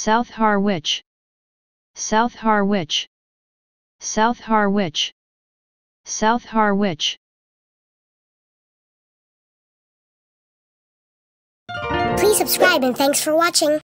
South Harwich, South Harwich, South Harwich, South Harwich. Please subscribe and thanks for watching.